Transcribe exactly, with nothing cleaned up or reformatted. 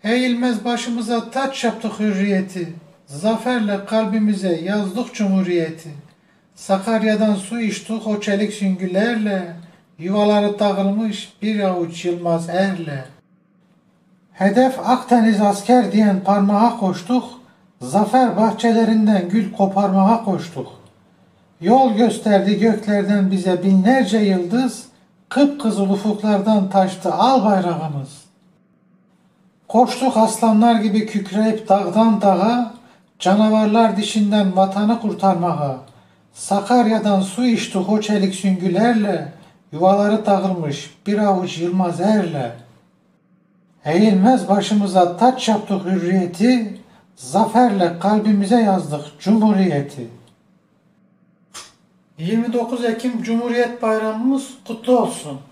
Eğilmez başımıza taç yaptık hürriyeti, zaferle kalbimize yazdık cumhuriyeti. Sakarya'dan su içtik o çelik süngülerle, yuvaları dağılmış bir avuç yılmaz erle. Hedef Akdeniz asker diyen parmağa koştuk, zafer bahçelerinden gül koparmağa koştuk. Yol gösterdi göklerden bize binlerce yıldız, kıpkızıl ufuklardan taştı al bayrağımız. Koştuk aslanlar gibi kükreyip dağdan dağa, canavarlar dişinden vatanı kurtarmağa. Sakarya'dan su içtik o çelik süngülerle, yuvaları dağılmış bir avuç yılmaz erle. Eğilmez başımıza taç yaptık hürriyeti, zaferle kalbimize yazdık cumhuriyeti. yirmi dokuz Ekim Cumhuriyet Bayramımız kutlu olsun.